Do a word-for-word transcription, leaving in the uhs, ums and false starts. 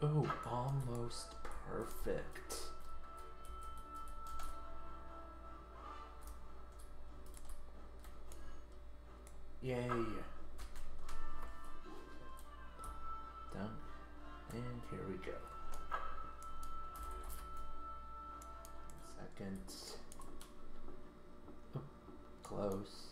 Oh, almost perfect. Yay. Done. And here we go. Second. Oh, close.